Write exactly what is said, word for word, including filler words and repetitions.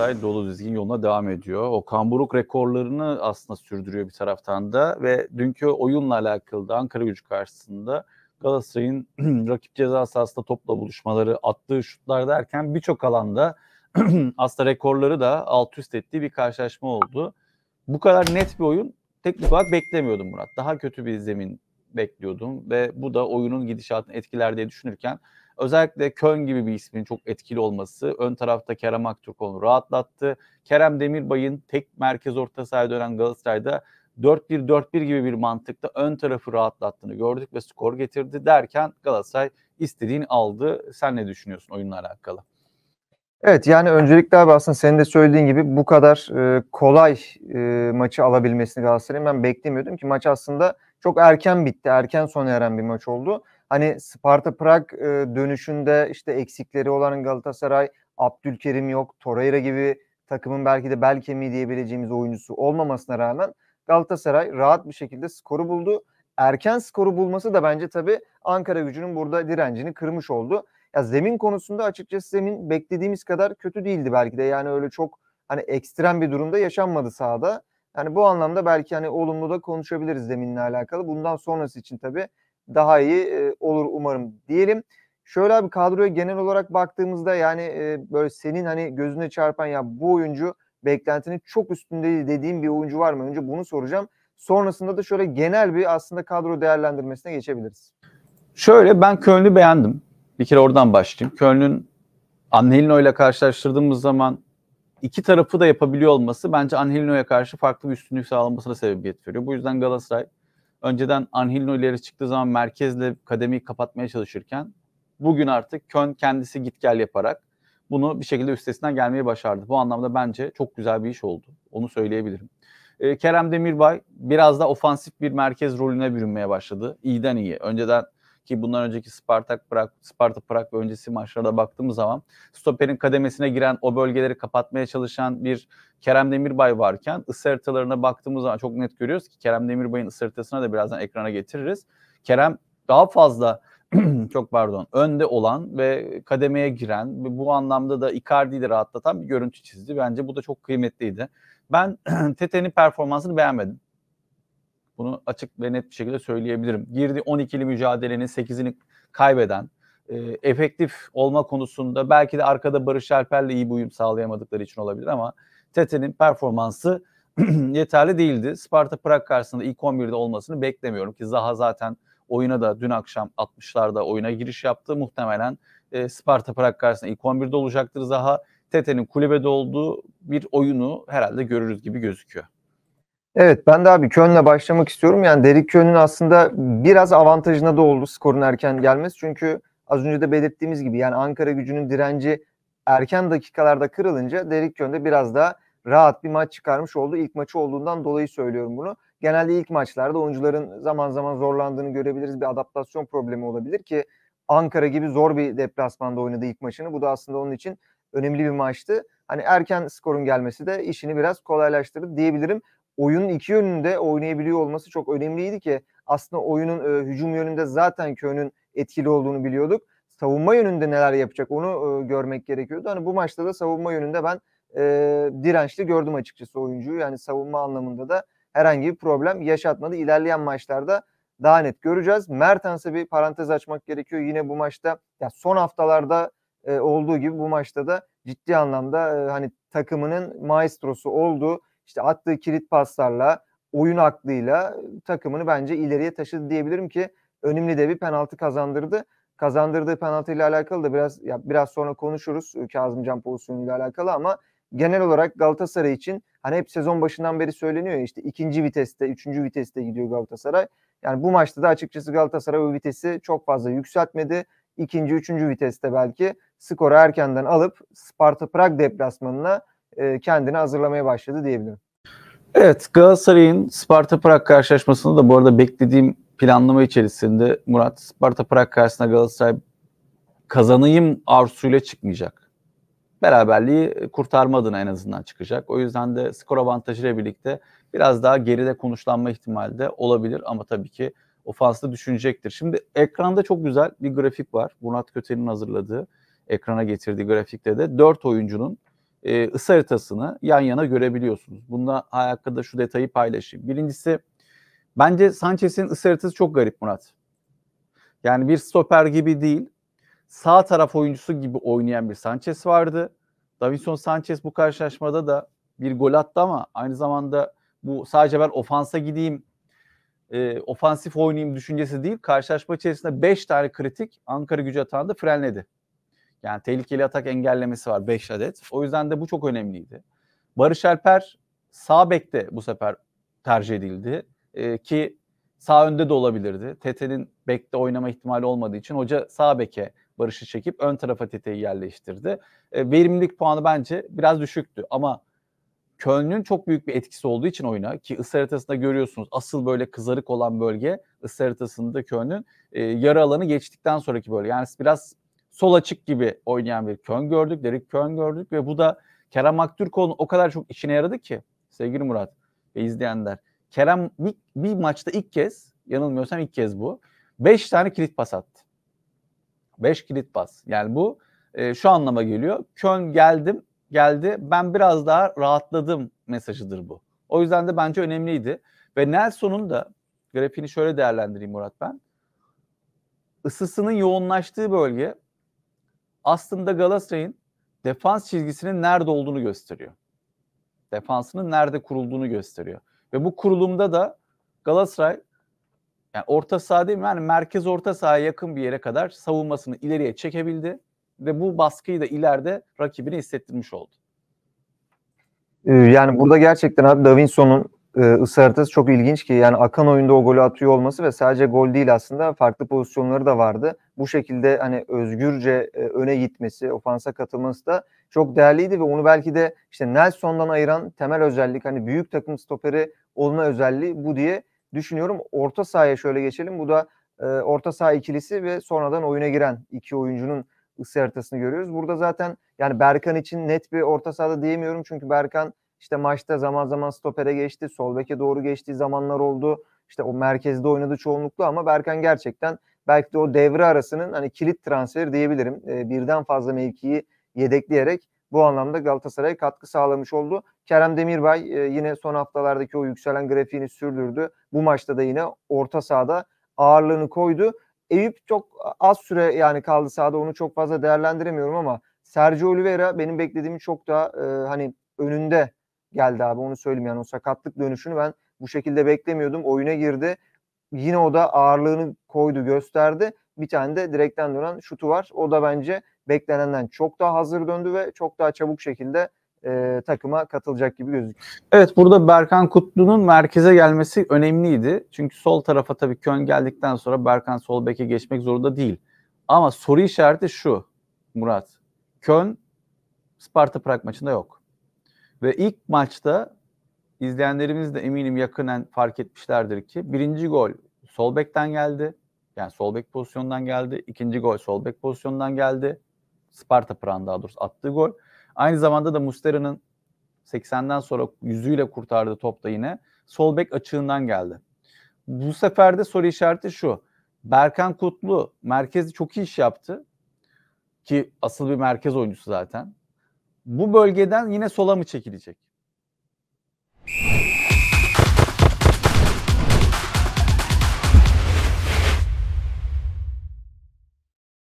Galatasaray dolu dizgin yoluna devam ediyor. Okan Buruk rekorlarını aslında sürdürüyor bir taraftan da ve dünkü oyunla alakalı da Ankaragücü karşısında Galatasaray'ın rakip ceza sahasında topla buluşmaları, attığı şutlar derken birçok alanda aslında rekorları da alt üst ettiği bir karşılaşma oldu. Bu kadar net bir oyun teknik olarak beklemiyordum Murat. Daha kötü bir zemin bekliyordum ve bu da oyunun gidişatını etkiler diye düşünürken özellikle Köln gibi bir ismin çok etkili olması ön tarafta Kerem Aktürkoğlu'nu rahatlattı. Kerem Demirbay'ın tek merkez orta sahaya dönen Galatasaray'da dört bir dört bir gibi bir mantıkta ön tarafı rahatlattığını gördük ve skor getirdi derken Galatasaray istediğini aldı. Sen ne düşünüyorsun oyunla alakalı? Evet, yani öncelikle abi aslında senin de söylediğin gibi bu kadar e, kolay e, maçı alabilmesini Galatasaray'ın ben beklemiyordum ki maç aslında çok erken bitti. Erken sona eren bir maç oldu. Hani Sparta Prag e, dönüşünde işte eksikleri olan Galatasaray, Abdülkerim yok, Torreira gibi takımın belki de bel kemiği diyebileceğimiz oyuncusu olmamasına rağmen Galatasaray rahat bir şekilde skoru buldu. Erken skoru bulması da bence tabii Ankaragücü'nün burada direncini kırmış oldu. Ya zemin konusunda açıkçası zemin beklediğimiz kadar kötü değildi belki de. Yani öyle çok hani ekstrem bir durumda yaşanmadı sahada. Yani bu anlamda belki hani olumlu da konuşabiliriz zeminle alakalı. Bundan sonrası için tabii daha iyi e, olur umarım diyelim. Şöyle abi kadroya genel olarak baktığımızda yani e, böyle senin hani gözüne çarpan ya bu oyuncu beklentinin çok üstünde dediğim bir oyuncu var mı? Önce bunu soracağım. Sonrasında da şöyle genel bir aslında kadro değerlendirmesine geçebiliriz. Şöyle ben Köln'ü beğendim. Bir kere oradan başlayayım. Köln'ün Angelino ile karşılaştırdığımız zaman iki tarafı da yapabiliyor olması bence Angelino'ya karşı farklı bir üstünlük sağlamasına sebebiyet veriyor. Bu yüzden Galatasaray önceden Angelino ileri çıktığı zaman merkezle kademeyi kapatmaya çalışırken bugün artık Köln kendisi git gel yaparak bunu bir şekilde üstesinden gelmeyi başardı. Bu anlamda bence çok güzel bir iş oldu. Onu söyleyebilirim. Ee, Kerem Demirbay biraz da ofansif bir merkez rolüne bürünmeye başladı. İyiden iyi. Önceden ki bundan önceki Spartak Prag, Sparta Prag ve öncesi maçlara baktığımız zaman stoperin kademesine giren, o bölgeleri kapatmaya çalışan bir Kerem Demirbay varken ısı haritalarına baktığımız zaman çok net görüyoruz ki Kerem Demirbay'ın ısı haritasına da birazdan ekrana getiririz. Kerem daha fazla çok pardon önde olan ve kademeye giren ve bu anlamda da Icardi'yi de rahatlatan bir görüntü çizdi. Bence bu da çok kıymetliydi. Ben Tete'nin performansını beğenmedim. Bunu açık ve net bir şekilde söyleyebilirim. Girdi on ikili mücadelenin sekizini kaybeden, e, efektif olma konusunda belki de arkada Barış Alper'le iyi bir uyum sağlayamadıkları için olabilir ama Tete'nin performansı yeterli değildi. Sparta Prag karşısında ilk on birde olmasını beklemiyorum ki Zaha zaten oyuna da dün akşam altmışlarda oyuna giriş yaptı. Muhtemelen e, Sparta Prag karşısında ilk on birde olacaktır Zaha. Tete'nin kulübede olduğu bir oyunu herhalde görürüz gibi gözüküyor. Evet, ben de abi Köln'le başlamak istiyorum. Yani Derrick Köln'ün aslında biraz avantajına da oldu skorun erken gelmesi. Çünkü az önce de belirttiğimiz gibi yani Ankaragücü'nün direnci erken dakikalarda kırılınca Derrick Köln de biraz daha rahat bir maç çıkarmış oldu. İlk maçı olduğundan dolayı söylüyorum bunu. Genelde ilk maçlarda oyuncuların zaman zaman zorlandığını görebiliriz. Bir adaptasyon problemi olabilir ki Ankara gibi zor bir deplasmanda oynadı ilk maçını. Bu da aslında onun için önemli bir maçtı. Hani erken skorun gelmesi de işini biraz kolaylaştırdı diyebilirim. Oyunun iki yönünde oynayabiliyor olması çok önemliydi ki aslında oyunun e, hücum yönünde zaten Köln'ün etkili olduğunu biliyorduk. Savunma yönünde neler yapacak onu e, görmek gerekiyordu. Hani bu maçta da savunma yönünde ben e, dirençli gördüm açıkçası oyuncuyu. Yani savunma anlamında da herhangi bir problem yaşatmadı. İlerleyen maçlarda daha net göreceğiz. Mertens'e bir parantez açmak gerekiyor. Yine bu maçta ya son haftalarda e, olduğu gibi bu maçta da ciddi anlamda e, hani takımının maestrosu oldu. İşte attığı kilit paslarla, oyun aklıyla takımını bence ileriye taşıdı diyebilirim ki önemli de bir penaltı kazandırdı. Kazandırdığı penaltıyla alakalı da biraz ya biraz sonra konuşuruz Kazımcan pozisyonuyla alakalı ama genel olarak Galatasaray için hani hep sezon başından beri söyleniyor ya işte ikinci viteste, üçüncü viteste gidiyor Galatasaray. Yani bu maçta da açıkçası Galatasaray o vitesi çok fazla yükseltmedi. İkinci, üçüncü viteste belki skoru erkenden alıp Sparta Prag deplasmanına kendini hazırlamaya başladı diyebilirim. Evet, Galatasaray'ın Sparta Prag karşılaşmasını da bu arada beklediğim planlama içerisinde Murat, Sparta Prag karşısında Galatasaray kazanayım arzusuyla çıkmayacak. Beraberliği kurtarma adına en azından çıkacak. O yüzden de skor avantajıyla birlikte biraz daha geride konuşlanma ihtimali de olabilir ama tabii ki ofanslı düşünecektir. Şimdi ekranda çok güzel bir grafik var. Murat Köse'nin hazırladığı, ekrana getirdiği grafikte de dört oyuncunun e, ısı haritasını yan yana görebiliyorsunuz. Bununla hakkında şu detayı paylaşayım. Birincisi, bence Sanchez'in ısı haritası çok garip Murat. Yani bir stoper gibi değil, sağ taraf oyuncusu gibi oynayan bir Sanchez vardı. Davinson Sanchez bu karşılaşmada da bir gol attı ama aynı zamanda bu sadece ben ofansa gideyim, e, ofansif oynayayım düşüncesi değil. Karşılaşma içerisinde beş tane kritik Ankaragücü atağını da frenledi. Yani tehlikeli atak engellemesi var beş adet. O yüzden de bu çok önemliydi. Barış Alper sağ bekte bu sefer tercih edildi. E, ki sağ önde de olabilirdi. Tete'nin bekte oynama ihtimali olmadığı için hoca sağ beke Barış'ı çekip ön tarafa Tete'yi yerleştirdi. E, verimlilik puanı bence biraz düşüktü ama Köln'ün çok büyük bir etkisi olduğu için oyuna, ki ısı haritasında görüyorsunuz asıl böyle kızarık olan bölge ısı haritasında Köln'ün e, yarı alanı geçtikten sonraki bölge. Yani biraz sol açık gibi oynayan bir Köln gördük, Derek Köln gördük ve bu da Kerem Aktürkoğlu'nun o kadar çok işine yaradı ki sevgili Murat ve izleyenler. Kerem bir, bir maçta ilk kez, yanılmıyorsam ilk kez bu, beş tane kilit pas attı. beş kilit pas. Yani bu e, şu anlama geliyor. Köln geldim, geldi. Ben biraz daha rahatladım mesajıdır bu. O yüzden de bence önemliydi. Ve Nelson'un da grafiğini şöyle değerlendireyim Murat ben. Isısının yoğunlaştığı bölge aslında Galatasaray'ın defans çizgisinin nerede olduğunu gösteriyor. Defansının nerede kurulduğunu gösteriyor. Ve bu kurulumda da Galatasaray, yani orta saha değil mi? Yani merkez orta sahaya yakın bir yere kadar savunmasını ileriye çekebildi. Ve bu baskıyı da ileride rakibine hissettirmiş oldu. Yani burada gerçekten abi Davinson'un e, ısı haritası çok ilginç ki yani akan oyunda o golü atıyor olması ve sadece gol değil aslında farklı pozisyonları da vardı. Bu şekilde hani özgürce e, öne gitmesi, ofansa katılması da çok değerliydi ve onu belki de işte Nelson'dan ayıran temel özellik hani büyük takım stoperi olma özelliği bu diye düşünüyorum. Orta sahaya şöyle geçelim. Bu da e, orta saha ikilisi ve sonradan oyuna giren iki oyuncunun ısı haritasını görüyoruz. Burada zaten yani Berkan için net bir orta sahada diyemiyorum çünkü Berkan işte maçta zaman zaman stopere geçti, sol beke doğru geçtiği zamanlar oldu. İşte o merkezde oynadı çoğunlukla ama Berkan gerçekten belki de o devre arasının hani kilit transferi diyebilirim. E, birden fazla mevkiyi yedekleyerek bu anlamda Galatasaray'a katkı sağlamış oldu. Kerem Demirbay e, yine son haftalardaki o yükselen grafiğini sürdürdü. Bu maçta da yine orta sahada ağırlığını koydu. Eyüp çok az süre yani kaldı sahada, onu çok fazla değerlendiremiyorum ama Sergio Oliveira benim beklediğimi çok daha e, hani önünde geldi abi, onu söyleyeyim. Yani o sakatlık dönüşünü ben bu şekilde beklemiyordum. Oyuna girdi. Yine o da ağırlığını koydu, gösterdi. Bir tane de direkten dönen şutu var. O da bence beklenenden çok daha hazır döndü ve çok daha çabuk şekilde e, takıma katılacak gibi gözüküyor. Evet, burada Berkan Kutlu'nun merkeze gelmesi önemliydi. Çünkü sol tarafa tabii Köln geldikten sonra Berkan sol beke geçmek zorunda değil. Ama soru işareti şu Murat. Köln Sparta Prag maçında yok. Ve ilk maçta izleyenlerimiz de eminim yakından fark etmişlerdir ki birinci gol sol bekten geldi. Yani sol bek pozisyonundan geldi. İkinci gol sol bek pozisyonundan geldi. Sparta Prag'ın daha doğrusu attığı gol. Aynı zamanda da Mustera'nın seksenden sonra yüzüyle kurtardığı top da yine sol bek açığından geldi. Bu sefer de soru işareti şu. Berkan Kutlu merkezde çok iyi iş yaptı. Ki asıl bir merkez oyuncusu zaten. Bu bölgeden yine sola mı çekilecek?